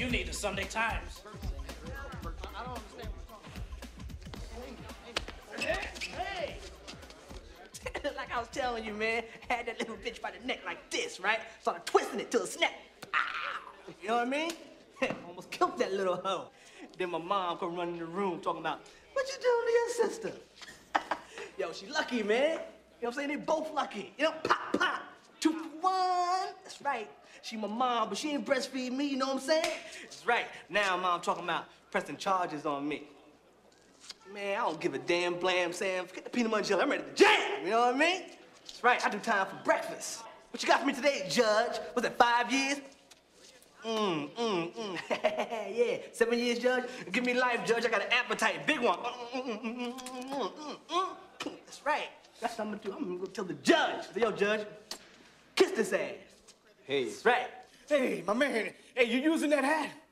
You need the Sunday Times. I don't understand what you're talking about. Hey! Like I was telling you, man, had that little bitch by the neck like this, right? Started twisting it till it snapped. Ah! You know what I mean? Almost killed that little hoe. Then my mom come running in the room talking about, what you doing to your sister? Yo, she lucky, man. You know what I'm saying? They both lucky. You know, pop, pop. 2 for 1. That's right. She my mom, but she ain't breastfeed me, you know what I'm saying? That's right. Now mom talking about pressing charges on me. Man, I don't give a damn blam, Sam. Forget the peanut butter jelly. I'm ready to jam, you know what I mean? That's right, I do time for breakfast. What you got for me today, Judge? Was it 5 years? Yeah, 7 years, Judge. Give me life, Judge. I got an appetite, big one. That's right. That's what I'm gonna do. I'm gonna go tell the judge. Yo, Judge, kiss this ass. Hey. That's right. Hey, my man. Hey, you using that hat?